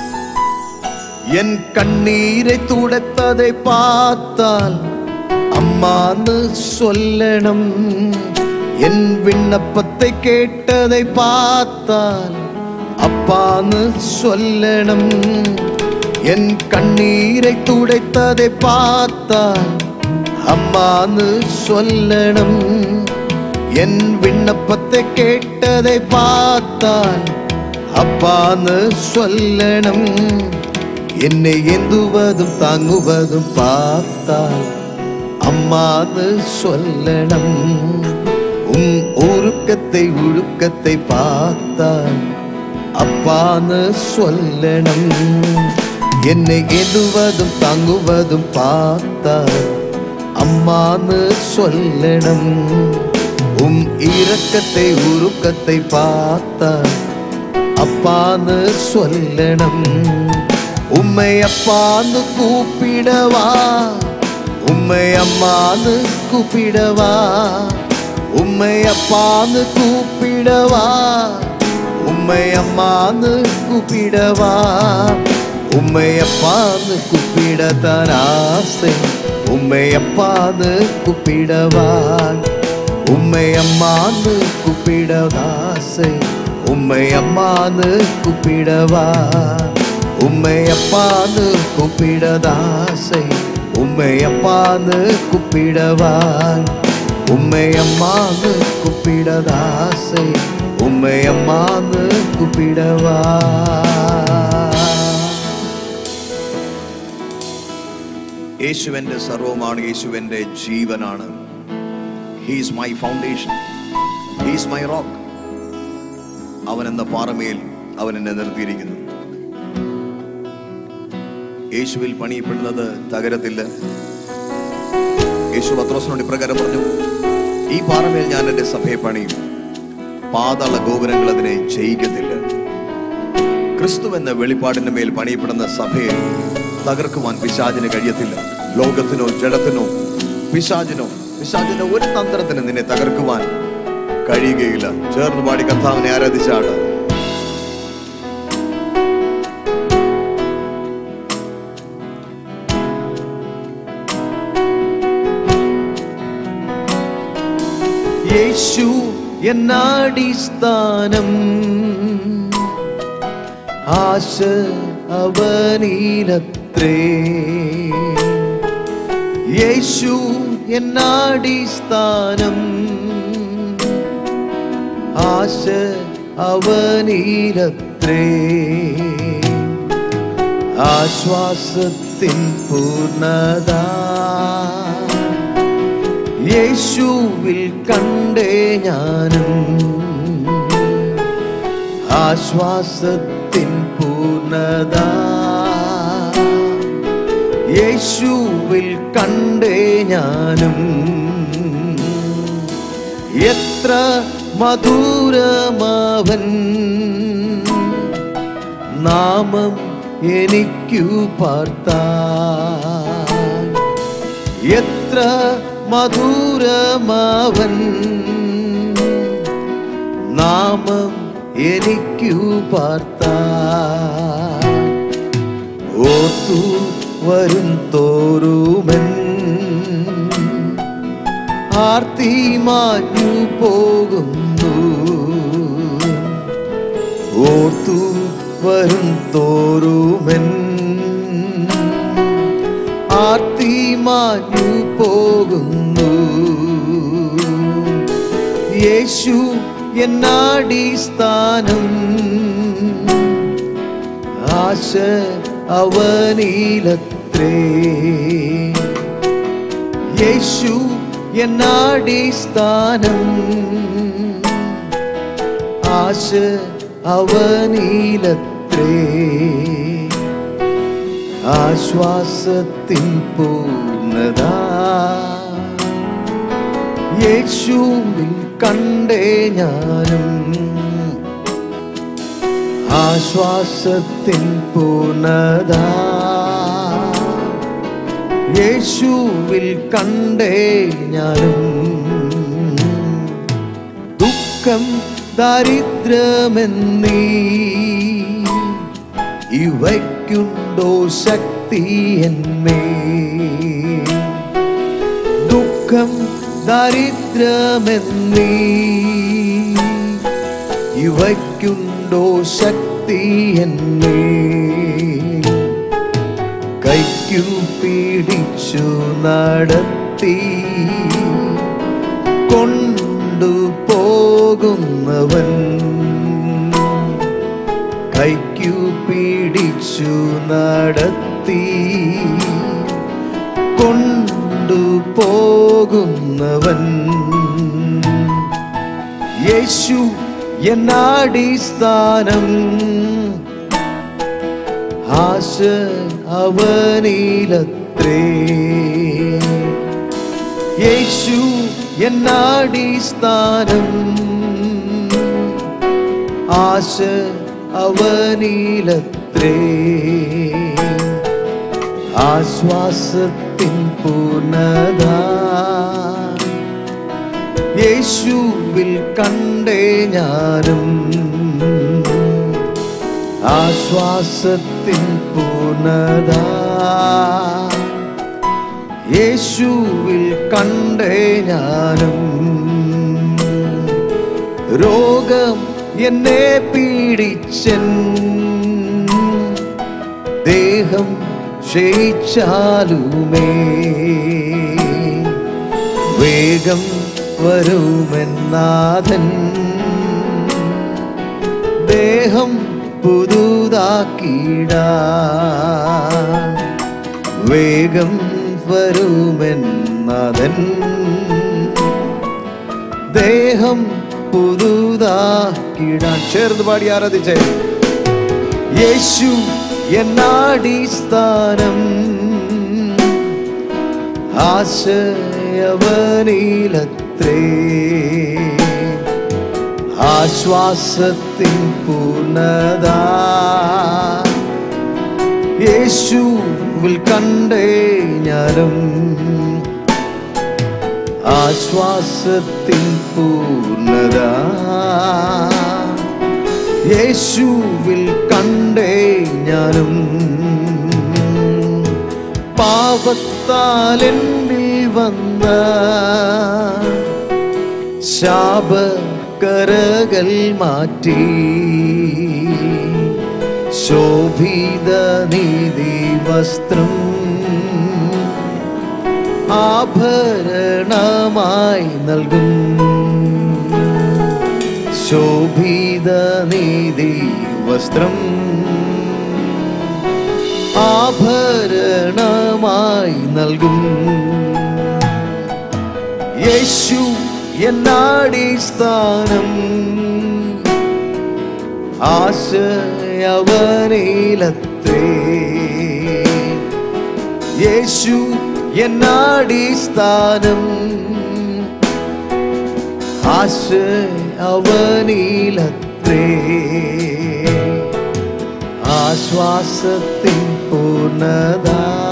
എൻ കണ്ണീരെ തുടത്തதை பார்த்தால் அம்மான்னு சொல்லணும். என் விண்ணப்பத்தை கேட்டதை பார்த்தால் அப்பான்னு சொல்லணும். என் கண்ணீரை துடைத்ததை பார்த்தால் அம்மான்னு சொல்லணும். என் விண்ணப்பத்தை கேட்டதை பார்த்தால் அப்பான்னு சொல்லணும். என்னை ஏந்துவதும் தாங்குவதும் பார்த்தால் அம்மான்னு சொல்லணும். உருக்கத்தை உழுக்கத்தை பார்த்தால் அப்பான்னு சொல்லணும். என்னை ஏந்துவதும் தாங்குவதும் பார்த்தால் அம்மான்னு சொல்லணும். இரக்கத்தை உருக்கத்தை பார்த்தால் அப்பான்னு சொல்லணும். உம்மை அப்பான்னு கூப்பிடவா, உம்மை அம்மான்னு கூப்பிடவா, உம்மை அப்பான்னு கூப்பிடவா, உம்மை அம்மான்னு கூப்பிடவா, உம்மை அப்பான்னு கூப்பிடத்தான் ஆசை, உம்மை அப்பான்னு கூப்பிடவா, உம்மை அம்மான்னு கூப்பிடத்தான் ஆசை, உம்மை அம்மான்னு கூப்பிடவா, உம்மை அப்பான்னு கூப்பிடத்தான் ஆசை, உம்மை அப்பான்னு கூப்பிடவா, உம்மை அம்மான்னு கூப்பிடத்தான் ஆசை, உம்மை அம்மான்னு கூப்பிடவா. യേശുവിൻ്റെ സർവമാണ്, യേശുവിൻ്റെ ജീവനാണ്. He is my foundation, he is my rock. അവൻ എന്ന പാറമേൽ അവൻ എന്നെ നിർത്തിയിരിക്കുന്നു. യേശുവിൽ പണിയപ്പെടുന്നത് തകരത്തില്ല. യേശു പത്രോസിനോട് ഇപ്രകാരം പറഞ്ഞു, ഈ പാറമേൽ ഞാൻ എൻ്റെ സഭയെ പണിയും, പാതാള ഗോപുരങ്ങൾ അതിനെ ജയിക്കത്തില്ല. ക്രിസ്തു എന്ന വെളിപ്പാടിന്റെ മേൽ പണിയപ്പെടുന്ന സഭയെ തകർക്കുവാൻ പിശാചിന് കഴിയത്തില്ല. ലോകത്തിനോ ജഡത്തിനോ പിശാചിനോ ഒരു തന്ത്രത്തിന് നിന്നെ തകർക്കുവാൻ കഴിയുകയില്ല. ചേർന്ന് പാടി കർത്താവിനെ ആരാധിച്ചാണ്. യേശു എന്നാടിസ്ഥാനം, ആശ അവനിലത്രേ. യേശു എന്നാടിസ്ഥാനം, ആശ അവനിലത്രേ. ആശ്വാസത്തിൻ പൂർണ്ണത യേശുവിൽ കണ്ടേ ഞാനും. ആശ്വാസത്തിൻ പൂർണ്ണത യേശുവിൽ കണ്ടേ ഞാനും. എത്ര മധുരമാവൻ നാമം എനിക്കു പാർത്താൻ. എത്ര മധുരമാവൻ നാമം എനിക്കു പാർത്താൻ. ഓർത്തു വരും തോറുമൻ ആർത്തി മാഞ്ഞു പോകുന്നു. ഓർത്തു വരും തോറുമൻ ആർത്തി മാഞ്ഞു പോകുന്നു. യേശു എന്നാടിസ്ഥാനം ആശ അവനിലത്രേ. യേശു എന്നാടിസ്ഥാനം ആശ അവനിലത്രേ. ആശ്വാസത്തിൻ പൂർണ്ണത യേശുവിൽ കണ്ടേ ഞാനും. ആശ്വാസത്തിൻ പൂർണ്ണത യേശുവിൽ കണ്ടേ ഞാനും. ദുഃഖം ദാരിദ്ര്യമെന്നീ ഇവയ്ക്കുണ്ടോ ശക്തി എന്മേൽ. ദുഃഖം ദാരിദ്ര്യമെന്നീ ഇവയ്ക്കുണ്ടോ ശക്തി എന്മേൽ. കൈക്കു പിടിച്ചു നടത്തി കൊണ്ടുപോകുന്നവൻ. കൈക്കു പിടിച്ചു നടത്തി കൊണ്ടുപോകുന്നവൻ. യേശു എന്നാടിസ്ഥാനം ആശ അവനിലത്രേ. യേശു എന്നാടിസ്ഥാനം ആശ അവനിലത്രേ. ആശ്വാസത്തിൻ പൂർണ്ണത യേശുവിൽ കണ്ടേ ഞാനും. ആശ്വാസത്തിൻ പൂർണ്ണത യേശുവിൽ കണ്ടേ ഞാനും. രോഗം എന്നെ പീഡിച്ചൻ ദേഹം ക്ഷയിച്ചാലുമേ വേഗം വരുമെന്നാഥൻ. ദേഹം പുതുതാക്കിടാൻ വേഗം വരുമെന്നാഥൻ. ദേഹം പുതുതാക്കിടാൻ. ചേർന്ന് പാടി ആരാധിച്ചേ. യേശു എന്നാടിസ്ഥാനം ആശയവനിലത്രേ. ആശ്വാസത്തിൻ പൂർണ്ണത യേശുവിൽ കണ്ടേ ഞാനും. ആശ്വാസത്തിൻ പൂർണ്ണത യേശുവിൽ കണ്ടേ ഞാനും. പാപത്താൽ എന്നിൽ വന്ന ശാപകരകൾ മാറ്റി ശോഭിത നീതി വസ്ത്രം ആഭരണമായി നൽകും. ശോഭിത നീതി വസ്ത്രം ആഭരണമായി നൽകും. യേശു എന്നാടിസ്ഥാനം, ആശയവനിലത്രേ. യേശു എന്നാടിസ്ഥാനം, ആശയവനിലത്രേ. ആശ്വാസത്തിൻ പൂർണ്ണത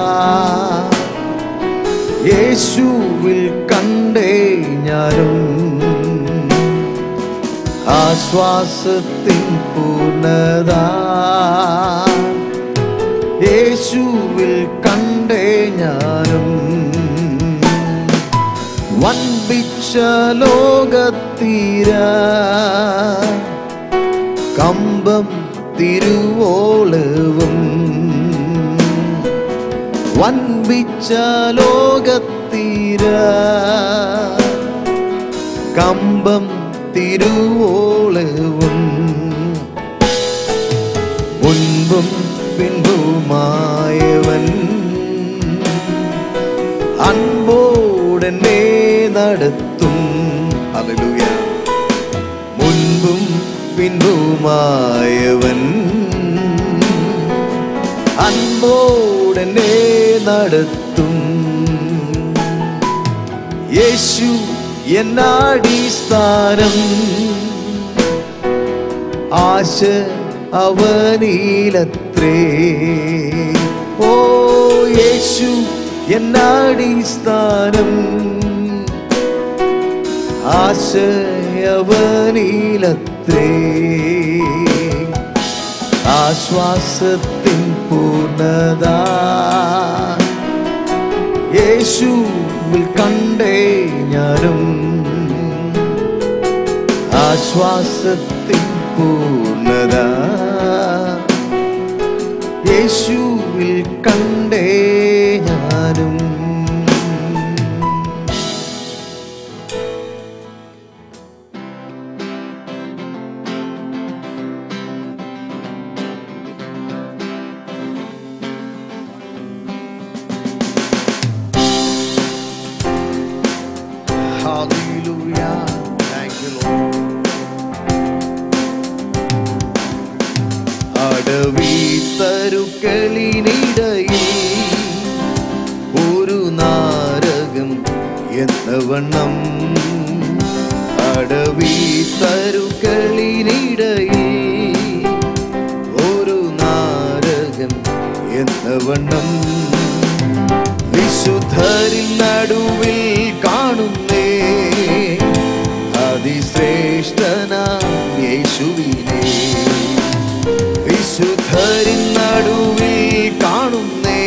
യേശുവിൽ കണ്ടേ ഞാനും. ആശ്വാസത്തിൻ പൂർണ്ണത യേശുവിൽ കണ്ടേ ഞാനും. വൻപിച്ച ലോകത്തീര കമ്പം തിരുവോളവും, വൻപിച്ച ലോകത്തീര കമ്പം തിരുവോളവും. മുൻപും പിൻപുമായവൻ അൻപോടെന്നെ നടത്തും. ഹല്ലേലൂയ. മുൻപും പിൻപുമായവൻ അൻപോടെന്നെ നടത്തും. യേശു എന്നാടിസ്ഥാനം, ആശ അവനിലത്രേ. ഓ യേശു എന്നാടിസ്ഥാനം, ആശ അവനിലത്രേ. ആശ്വാസത്തിൻ പൂർണ്ണത യേശുവിൽ കണ്ടേ ഞാനും. ആശ്വാസത്തിൻ പൂർണ്ണത യേശുവിൽ കണ്ടേ ഞാനും. Hallelujah. Thank you, Lord. അടവിത്തരുക്കളിനിടയിൽ ഒരു നാരകം എന്നവണ്ണം, അടവിത്തരുക്കളിനിടയിൽ ഒരു നാരകം എന്നവണ്ണം. വിശുദ്ധരിൻ നടുവിൽ കാണുന്നേ അതിശ്രേഷ്ഠനാം യേശുവിനെ. വിശുദ്ധരിൻ നടുവിൽ കാണുന്നേ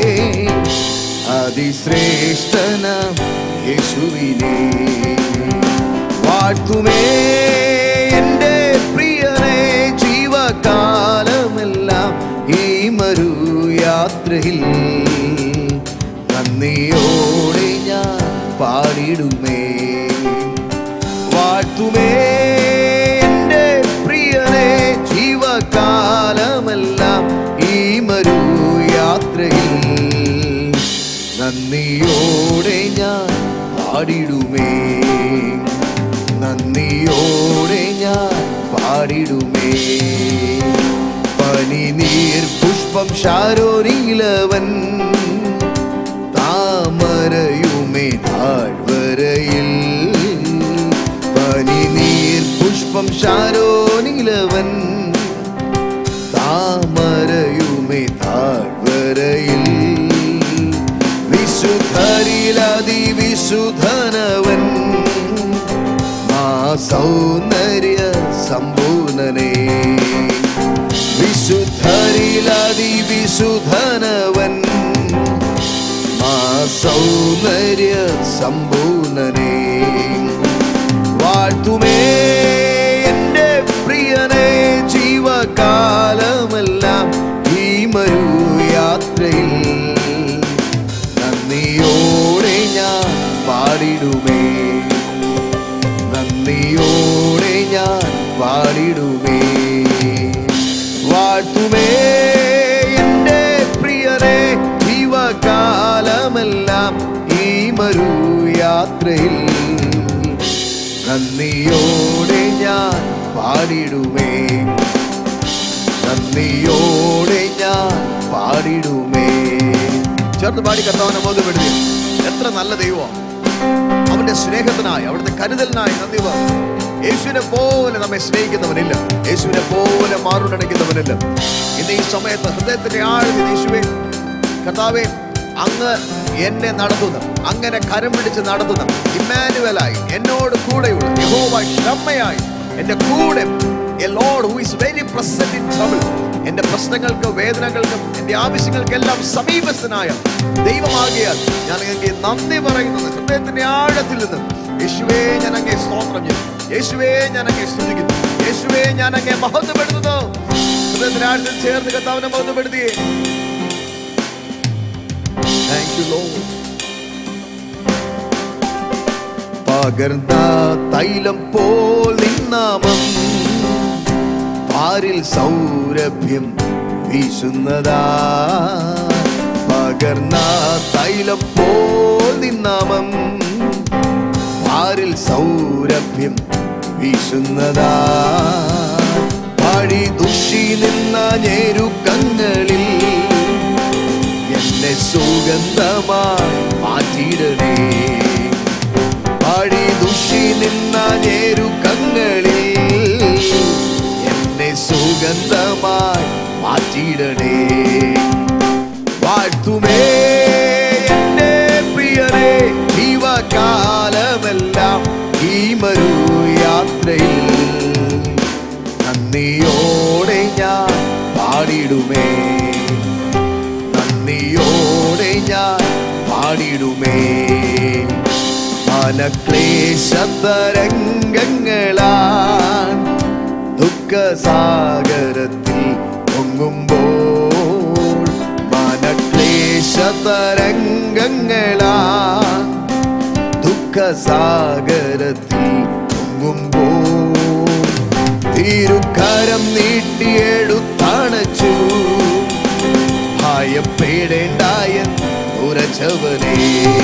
അതിശ്രേഷ്ഠനാം യേശുവിനെ. വാഴ്ത്തുമേ എൻ്റെ പ്രിയനെ ജീവകാലമെല്ലാം ഈ മരുയാത്രയിൽ. നന്ദിയോടെ ഞാൻ പാടിടുമേ. വാഴ്ത്തുമേ എൻ്റെ പ്രിയനെ ജീവകാലമെല്ലാം ഈ മരുയാത്രയിൽ. നന്ദിയോടെ ഞാൻ പാടിടുമേ, നന്ദിയോടെ ഞാൻ പാടിടുമേ. പനിനീർ പുഷ്പം ശാരോനിലവൻ, താമരയുമേ താഴ്വരയിൽ. പനിനീർ പുഷ്പം ശാരോനിലവൻ, താമരയുമേ താഴ്വരയിൽ. വിശുദ്ധരിലതിവിശുദ്ധനവൻ, മാ സൗന്ദര്യ സമ്പൂർണനേ. വിശുദ്ധരിലതിവിശുദ്ധനവൻ, മാ സൗന്ദര്യ സമ്പൂർണനേ. വാഴ്ത്തുമേ എൻ്റെ പ്രിയനെ ജീവകാലമെല്ലാം ഈ മരുയാത്രയിൽ. നന്ദിയോടെ ഞാൻ പാടിടുമേ, നന്ദിയോടെ ഞാൻ പാടിടുമേ. വാഴ്ത്തുമേ എൻ്റെ പ്രിയ മരു യാത്രയിൽ നന്ദിയോടെ ഞാൻ പാടിടുമേ, നന്ദിയോടെ ഞാൻ പാടിടുമേ. ചേർത്ത് പാടി കർത്താവിനെ ബോധ്യപ്പെടുത്തി. എത്ര നല്ല ദൈവമാണ്. അവന്റെ സ്നേഹത്തിനായി, അവിടുത്തെ കരുതലിനായി നന്ദി പറഞ്ഞു. യേശുവിനെ പോലെ നമ്മെ സ്നേഹിക്കുന്നവനില്ല, യേശുവിനെ പോലെ മാറുടണിക്കുന്നവനില്ല. ഇന്ന് ഈ സമയത്ത് ഹൃദയത്തിന്റെ ആഴത്തിൽ യേശുവേ കർത്താവേ, അങ്ങ് എന്നെ നടത്തുന്ന, അങ്ങനെ കരം പിടിച്ച് നടത്തുന്ന ഇമ്മാനുവലായി എന്നോട് കൂടെയുള്ള യഹോവ ക്ഷമയായി എൻ്റെ കൂടെ, a Lord who is very present in trouble, എൻ്റെ പ്രശ്നങ്ങൾക്ക്, വേദനകൾക്കും, എൻ്റെ ആവശ്യങ്ങൾക്കെല്ലാം സമീപസ്ഥനായ ദൈവമാകിയാൽ ഞാൻ അങ്ങേ നന്ദി പറയുന്നത് ഹൃദയത്തിന്റെ ആഴത്തിൽ നിന്ന്. യേശുവേ ഞാൻ അങ്ങേ സ്തോത്രം ചെയ്യുന്നു, യേശുവേ ഞാൻ അങ്ങേ സ്തുതിക്കുന്നു, യേശുവേ ഞാൻ അങ്ങേ മഹത്വപ്പെടുത്തുന്നു. ഹൃദയത്തിന്റെ ആഴത്തിൽ ചേർന്ന് കർത്താവിനെ മഹത്വപ്പെടുത്തിയേ. Thank you, Lord. പകർന്ന തൈലം പോൽ നിന്നാമം പാരിൽ സൗരഭ്യം വീശുന്നതാ. പകർന്ന തൈലം പോൽ നിന്നാമം പാരിൽ സൗരഭ്യം വീശുന്നതാ. പാടി ദുഷി നിന്ന ഞെരുക്കങ്ങളിൽ എന്നെ സുഗന്ധമായി മാറ്റിയിടണേ. പാടി ദുഷി നിന്ന ഞെരുക്കങ്ങളിൽ എന്നെ സുഗന്ധമായി മാറ്റിയിടണേ. വാഴ്ത്തുമേ എന്റെ പ്രിയനെ ജീവകാലമെല്ലാം ഈ മരു യാത്രയിൽ നന്ദിയോടെ ഞാൻ പാടിടുമേ, നന്ദിയോടെ ഞാൻ പാടിടുമേ. മനക്ലേശതരംഗങ്ങളാൽ ദുഃഖസാഗരത്തിൽ പൊങ്ങുമ്പോൾ, മനക്ലേശതരംഗങ്ങളാൽ ദുഃഖസാഗരത്തിൽ പൊങ്ങുമ്പോൾ, തിരുക്കരം നീട്ടിയെടുത്തണച്ചു ഭയപ്പെടേണ്ടായെന്ന് ഉറച്ചവനേ.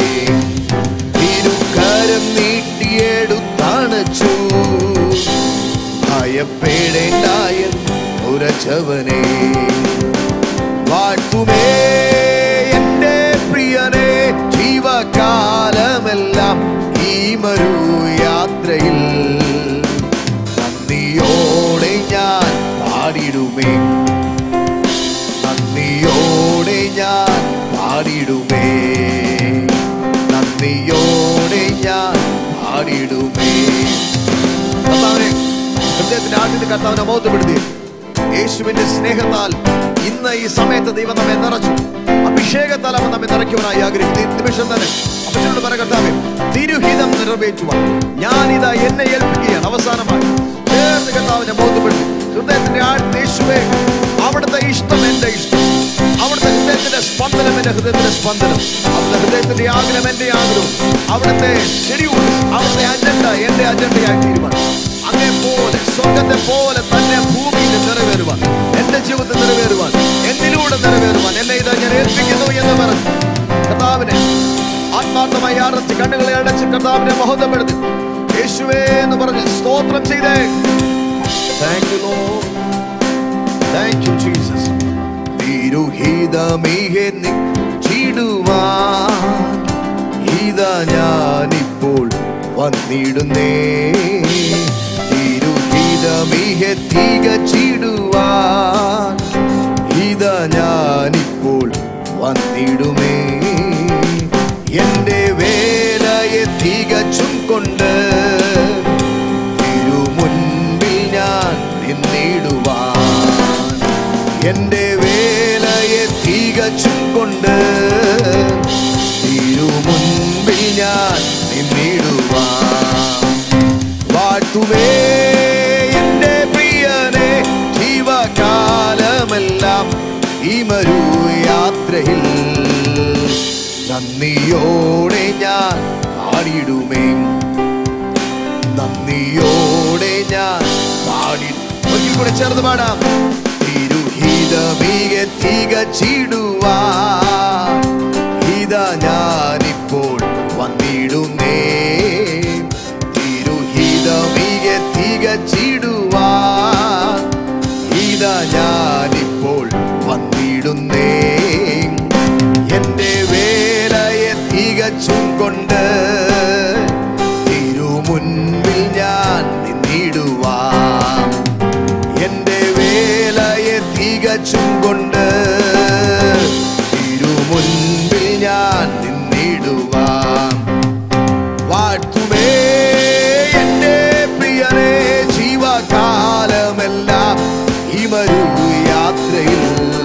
തിരുക്കരം നീട്ടിയെടുത്തണച്ചു ഭയപ്പെടേണ്ടായെന്ന് ഉറച്ചവനേ. വാഴ്ത്തുമേ എന്റെ പ്രിയനെ ജീവകാലമെല്ലാം ഈ മരു യാത്രയിൽ നന്ദിയോടെ ഞാൻ പാടിടുമേ, നന്ദിയോടെ ഞാൻ പാടിടുമേ, നന്ദിയോടെ ഞാൻ പാടിടുമേ. ഹൃദയത്തിന്റെ ആദ്യത്തെ കർത്താവിനെ ബോധ്യപ്പെടുത്തി. യേശുവിന്റെ സ്നേഹത്താൽ ഇന്ന് ഈ സമയത്ത് ദൈവം നമ്മെ നിറച്ചു, അഭിഷേകത്താൽ അവൻ നമ്മെ നിറയ്ക്കുവാനായി ആഗ്രഹിക്കുന്നു. നിമിഷം തന്നെ അപ്പച്ചനോട് പറ, കർത്താവേ തിരുഹിതം നിറവേറ്റുവാൻ ഞാനിതാ എന്നെ ഏൽപ്പിക്കുകയാണ്. അവസാനമായി ചേർന്ന് കർത്താവിനെ ബോധ്യപ്പെടുത്തി. ഹൃദയത്തിന്റെ ആഴത്തിൽ യേശുവേ, അവിടുത്തെ ഇഷ്ടം എന്റെ ഇഷ്ടം, അവിടുത്തെ ഹൃദയത്തിന്റെ സ്പന്ദനം എന്റെ ഹൃദയത്തിന്റെ സ്പന്ദനം, അവിടുത്തെ ഹൃദയത്തിന്റെ ആഗ്രഹം എന്റെ ആഗ്രഹം, അവിടുത്തെ ഷെഡ്യൂൾ, അവിടുത്തെ അജണ്ട എന്റെ അജണ്ടയായി തീരുമാനം. അങ്ങേപോലെ സ്വർഗത്തെ പോലെ തന്നെ ഭൂമിയിൽ നിറവേറുവാൻ, എന്റെ ജീവിതത്തിൽ നിറവേറുവാൻ, എന്നിലൂടെ നിറവേറുവാൻ എന്നെ ഇതാ ഞാൻ ഏൽപ്പിക്കുന്നു എന്ന് പറഞ്ഞു കർത്താവിനെ ആത്മാർത്ഥമായി ആർത്തി കണ്ണുകളെ അടച്ച് കർത്താവിനെ മഹത്വപ്പെടുത്തി. യേശുവേ എന്ന് പറഞ്ഞ് സ്തോത്രം ചെയ്തേ. Thank you, Lord. Thank you, Jesus. തിരുഹിതമിഹെ നിച്ചിടുവാൻ ഇതാ ഞാനിപ്പോൾ വന്നിടുന്നേ. തിരുഹിതമിഹെ തികച്ചിടുവാൻ ഇതാ ഞാനിപ്പോൾ വന്നിടുമേ. എന്റെ വേലയെ തികച്ചും കൊണ്ട് തിരുമുൻപിൽ ഞാൻ നിന്നിടുവാൻ, എന്റെ വേലയെ തികച്ചും കൊണ്ട് തിരുമുൻപിൽ ഞാൻ നിന്നിടുവാൻ. വാഴ്ത്തുമേ എന്റെ പ്രിയനെ ജീവകാലമെല്ലാം ഈ മരു യാത്രയിൽ നന്ദിയോടെ ഞാൻ പാടിടുമേ, നന്ദിയോടെ ഞാൻ പാടി. ഒരിക്കൽ കൂടെ ചേർന്ന് പാടാം. തിരുഹിതമികെ തികച്ചിടുവാൻ ഇതാ ഞാനിപ്പോൾ വന്നു കൊണ്ട് തിരുമുൻപിൽ ഞാൻ നിന്നിടുവാൻ, എന്റെ വേലയെ തികച്ചും കൊണ്ട് തിരുമുൻപിൽ ഞാൻ നിന്നിടുവാൻ. വാഴ്ത്തുമേ എന്റെ പ്രിയനെ ജീവകാലമെല്ലാം ഈ മരു യാത്രയിൽ,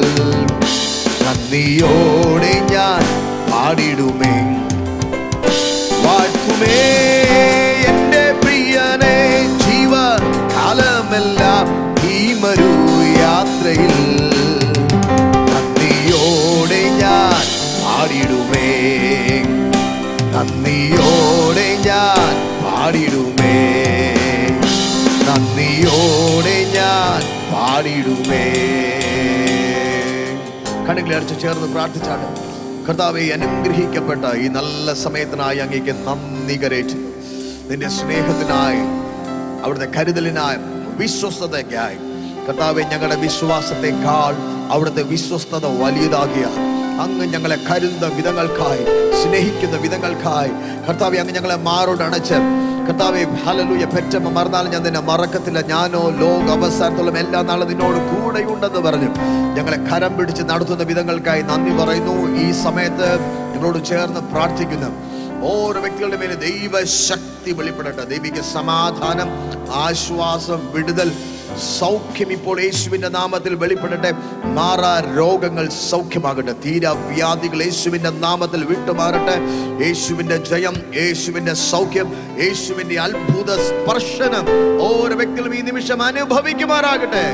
നന്ദിയോടെ ഞാൻ പാടിടുമേ. വാഴ്ത്തുമേ എന്റെ പ്രിയനെ ജീവകാലമെല്ലാം ഈ മരു യാത്രയിൽ, നന്ദിയോടെ ഞാൻ പാടിടുമേ. നന്ദിയോടെ ഞാൻ പാടിടുമേ. നന്ദിയോടെ ഞാൻ പാടിടുമേ. കണ്ണുകളെ അടച്ച് ചേർന്ന് പ്രാർത്ഥിച്ചാണ്. കർത്താവേ, അനുഗ്രഹിക്കപ്പെട്ട ഈ നല്ല സമയത്തിനായി അങ്ങേക്ക് നന്ദി കരേറ്റുന്നു. നിന്റെ സ്നേഹത്തിനായി, അവിടുത്തെ കരുതലിനായി, വിശ്വസ്തതയ്ക്കായി. കർത്താവേ, ഞങ്ങളുടെ വിശ്വാസത്തെക്കാൾ അവിടുത്തെ വിശ്വസ്തത വലിയതാകിയ അങ്ങ് ഞങ്ങളെ കരുതുന്ന വിധങ്ങൾക്കായി, സ്നേഹിക്കുന്ന വിധങ്ങൾക്കായി കർത്താവേ, അങ്ങ് ഞങ്ങളെ മാറോടണച്ച് കർത്താവേ, ഹല്ലേലൂയ, പെറ്റമ്മ മറന്നാലും ഞാൻ നിന്നെ മറക്കത്തില്ല, ഞാനോ ലോക അവസാനത്തോളം എല്ലാ നാളും നിന്നോട് കൂടെയുണ്ടെന്ന് പറഞ്ഞു ഞങ്ങളെ കരം പിടിച്ച് നടത്തുന്ന വിധങ്ങൾക്കായി നന്ദി പറയുന്നു. ഈ സമയത്ത് ഞങ്ങളോട് ചേർന്ന് പ്രാർത്ഥിക്കുന്നു. ഓരോ വ്യക്തികളുടെ മേലെ ദൈവശക്തി വെളിപ്പെടട്ടെ. ദൈവിക സമാധാനം, ആശ്വാസം, വിടുതൽ, സൗഖ്യം ഇപ്പോൾ യേശുവിന്റെ നാമത്തിൽ വെളിപ്പെടട്ടെ. മാറാ രോഗങ്ങൾ സൗഖ്യമാകട്ടെ. തീരാ വ്യാധികൾ യേശുവിന്റെ നാമത്തിൽ വിട്ടുമാറട്ടെ. യേശുവിന്റെ ജയം, യേശുവിന്റെ സൗഖ്യം, യേശുവിന്റെ അത്ഭുത സ്പർശനം ഓരോ വ്യക്തികളും ഈ നിമിഷം അനുഭവിക്കുമാറാകട്ടെ.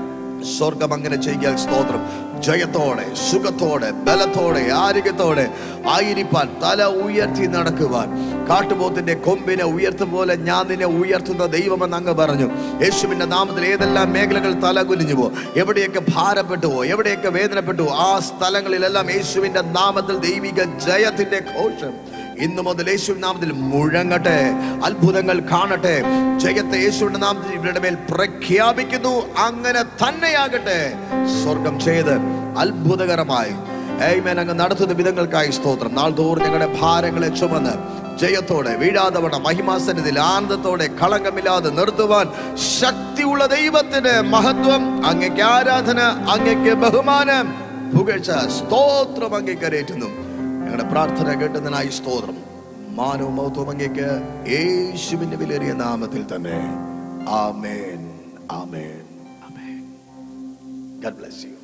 സ്വർഗം അങ്ങനെ ചെയ്യാൻ സ്തോത്രം. ജയത്തോടെ, സുഖത്തോടെ, ബലത്തോടെ, ആരോഗ്യത്തോടെ ആയിരിക്കാൻ, തല ഉയർത്തി നടക്കുവാൻ, കാട്ടുപോത്തിന്റെ കൊമ്പിനെ ഉയർത്തുപോലെ ഞാൻ നിന്നെ ഉയർത്തുന്ന ദൈവമെന്ന് അങ്ങ് പറഞ്ഞു. യേശുവിന്റെ നാമത്തിൽ ഏതെല്ലാം മേഖലകൾ തല കുനിഞ്ഞുവോ, എവിടെയൊക്കെ ഭാരപ്പെട്ടുവോ, എവിടെയൊക്കെ വേദനപ്പെട്ടുവോ, ആ സ്ഥലങ്ങളിലെല്ലാം യേശുവിന്റെ നാമത്തിൽ ദൈവിക ജയത്തിന്റെ ഘോഷം ഇന്നു മുതൽ യേശുവിന്റെ നാമത്തിൽ മുഴങ്ങട്ടെ. അത്ഭുതങ്ങൾ കാണട്ടെ. ജയത്തെ യേശുവിന്റെ നാമത്തിൽ ഇവരുടെ മേൽ പ്രഖ്യാപിക്കുന്നു. അങ്ങനെ തന്നെയാകട്ടെ. സ്വർഗം ചെയ്ത് അത്ഭുതകരമായി ആമേൻ അങ്ങ് നടത്തുന്ന വിധങ്ങൾക്കായി സ്തോത്രം. നാൾതോറും ഞങ്ങളുടെ ഭാരങ്ങളെ ചുമന്ന് ജയത്തോടെ, വീഴാതവണ മഹിമാസന്നിധിയിൽ ആനന്ദത്തോടെ, കളങ്കമില്ലാതെ നിർത്തുവാൻ ശക്തിയുള്ള ദൈവത്തിന് മഹത്വം, അങ്ങേക്ക് ആരാധന, അങ്ങേക്ക് ബഹുമാനം, പുകഴ്ച, സ്തോത്രം അങ്ങേക്ക് കരേറ്റുന്നു. ഞങ്ങളുടെ പ്രാർത്ഥന കേട്ടതിനായി സ്തോത്രം. മാനവും മഹത്വവും അങ്ങേക്ക് യേശുവിന്റെ വിലയേറിയ നാമത്തിൽ തന്നെ. ആമേൻ, ആമേൻ, ആമേൻ. God bless you.